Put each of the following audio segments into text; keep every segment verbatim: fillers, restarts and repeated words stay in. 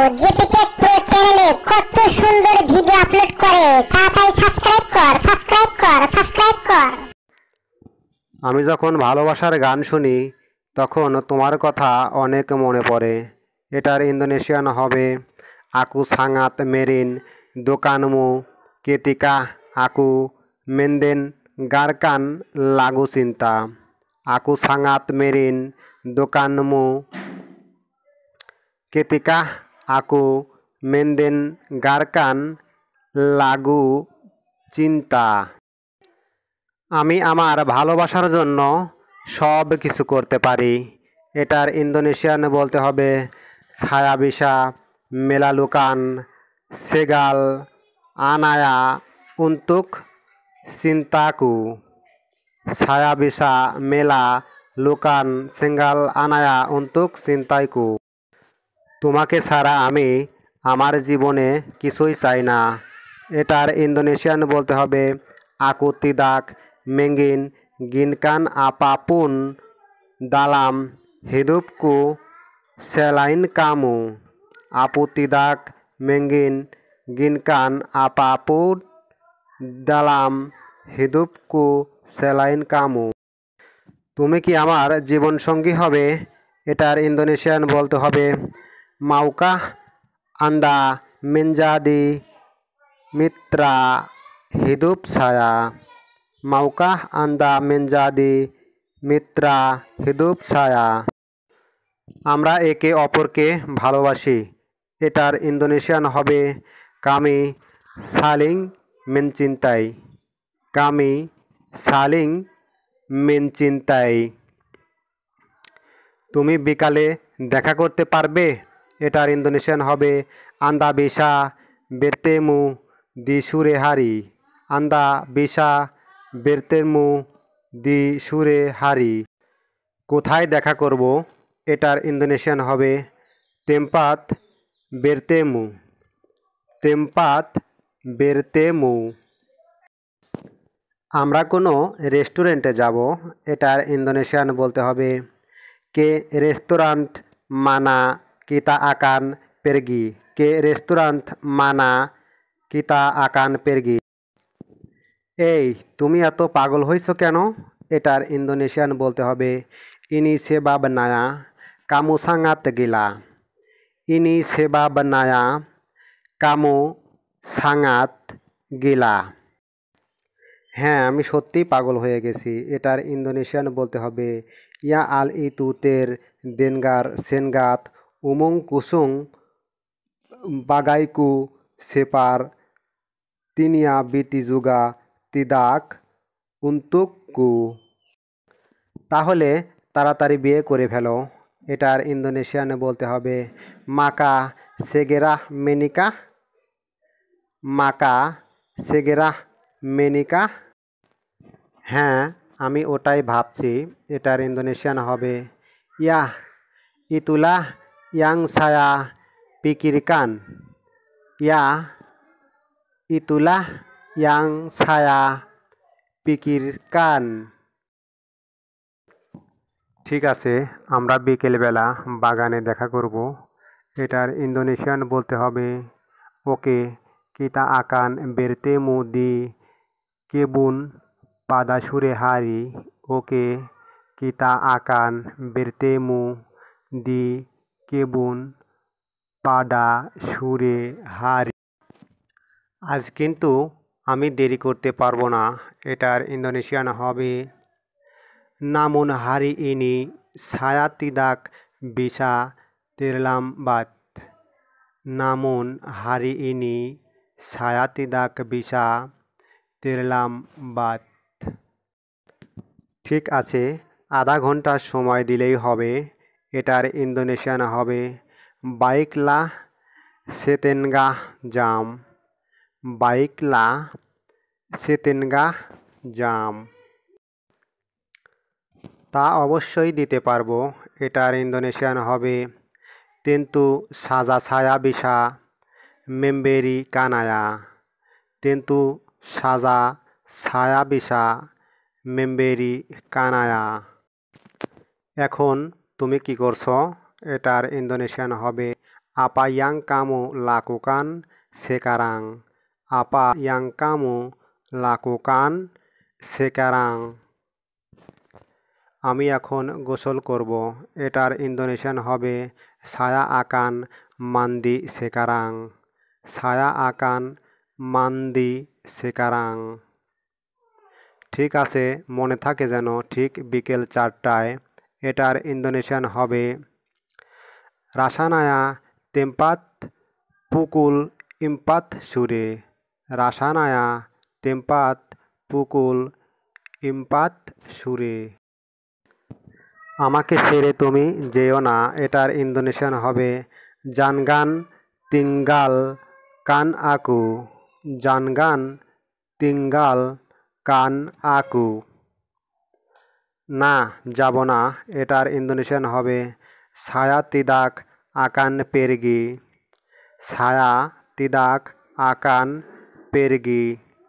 JP take pro চ্যানেলে কত সুন্দর ভিডিও আপলোড করে। তাড়াতাড়ি সাবস্ক্রাইব কর সাবস্ক্রাইব কর সাবস্ক্রাইব কর। আমি যখন ভালোবাসার গান শুনি তখন তোমার কথা অনেক মনে পড়ে। এটার ইন্দোনেশিয়ান হবে aku sangat merindukanmu ketika aku mendengarkan lagu cinta. Aku sangat merindukanmu ketika aku mendengarkan lagu cinta. আমি আমার ভালোবাসার জন্য সব কিছু করতে পারি। এটার ইন্দোনেশিয়ান বলতে হবে saya bisa melakukan segala anaya untuk cintaku. Saya bisa melakukan segala anaya untuk cintaku. তোমাকে ছাড়া আমি আমার জীবনে কিছুই চাই না। এটার ইন্দোনেশিয়ান বলতে হবে aku tidak menginginkan apapun dalam hidupku selain kamu. Aku tidak menginginkan apapun dalam hidupku selain kamu. তুমি কি আমার জীবন সঙ্গী হবে? এটার ইন্দোনেশিয়ান বলতে হবে maukah Anda menjadi mitra hidup saya. Maukah Anda menjadi mitra hidup saya. আমরা একে অপরকে ভালোবাসি। এটার ইন্দোনেশিয়ান হবে kami saling mencintai. Kami saling mencintai. তুমি বিকালে দেখা করতে পারবে? এটার ইন্দোনেশিয়ান হবে Anda bisa bertemu di sore hari. Anda bisa bertemu di sore hari. কোথায় দেখা করব? এটার ইন্দোনেশিয়ান হবে tempat bertemu. tempat bertemu. আমরা কোনো রেস্টুরেন্টে যাব। এটার ইন্দোনেশিয়ান বলতে হবে ke restoran mana kita akan pergi. ke restoran mana kita akan pergi. এই তুমি এত পাগল হইছো কেন? এটার ইন্দোনেশিয়ান বলতে হবে ini sebabnya kamu sangat gila. ini sebabnya kamu sangat gila. হ্যাঁ আমি সত্যিই পাগল হয়ে গেছি। এটার ইন্দোনেশিয়ান বলতে হবে ya al itu ter dengar sengat umung kusung bagaiku separ tinia biti juga tidak untukku. তাহলে তাড়াতাড়ি বিয়ে করে ফেলো। এটার ইন্দোনেশিয়ানে বলতে হবে maka segera menikah. maka segera menikah. হ্যাঁ আমি ওটাই ভাবছি। এটার ইন্দোনেশিয়ান হবে ya itulah yang saya pikirkan. ya itulah yang saya pikirkan. ঠিক আছে আমরা বিকেলবেলা বাগানে দেখা করব। এটার ইন্দোনেশিয়ান বলতে হবে oke kita akan bertemu di kebun pada sore hari. oke kita akan bertemu di kebun pada sore hari. আজ কিন্তু আমি দেরি করতে পারবো না। এটার ইন্দোনেশিয়ান হবে namun hari ini saya tidak bisa terlambat. namun hari ini saya tidak bisa terlambat. ঠিক আছে আধা ঘন্টা সময় দিলেই হবে। এটার ইন্দোনেশিয়ান হবে baiklah setengah jam. baiklah setengah jam. তা অবশ্যই দিতে পারবো। এটার ইন্দোনেশিয়ান হবে tentu saja saya bisa memberikannya. tentu saja saya bisa memberikannya. এখন তুমি কি করছো? এটার ইন্দোনেশিয়ান হবে apa yang kamu lakukan sekarang? Apa yang kamu lakukan sekarang? আমি এখন গোসল করব। এটার ইন্দোনেশিয়ান হবে saya akan mandi sekarang. saya akan mandi sekarang. ঠিক আছে, মনে থাকে যেন ঠিক বিকেল চারটায়। এটার ইন্দোনেশিয়ান হবে রাসানায়া tempat pukul empat sore. রাসানায়া tempat pukul empat sore. আমাকে ছেড়ে তুমি যেও না। এটার ইন্দোনেশিয়ান হবে jangan tinggalkan aku. jangan tinggalkan aku. না, যাব না। এটার ইন্দোনেশিয়ান হবে saya tidak akan pergi. saya tidak akan pergi.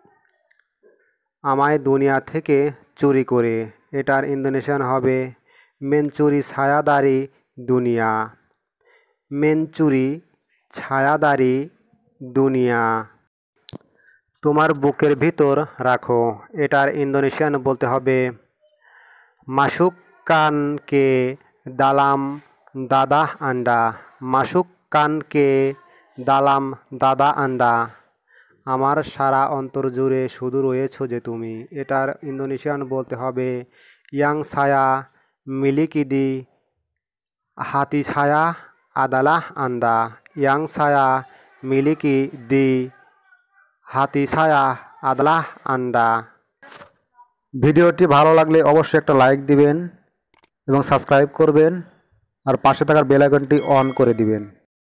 আমায় দুনিয়া থেকে চুরি করে। এটার ইন্দোনেশিয়ান হবে mencuri saya dari dunia. mencuri saya dari dunia. তোমার বুকের ভিতর রাখো। এটার ইন্দোনেশিয়ান বলতে হবে masukkan ke dalam dada anda. masukkan ke dalam dada anda. আমার সারা অন্তর জুড়ে শুধু রয়েছো যে তুমি। এটার ইন্দোনেশিয়ান বলতে হবে yang saya miliki di hati saya adalah anda. yang saya miliki di hati saya adalah anda. ভিডিওটি ভালো লাগলে অবশ্যই একটা লাইক দিবেন এবং সাবস্ক্রাইব করবেন আর পাশে থাকার বেল আইকনটি অন করে দিবেন।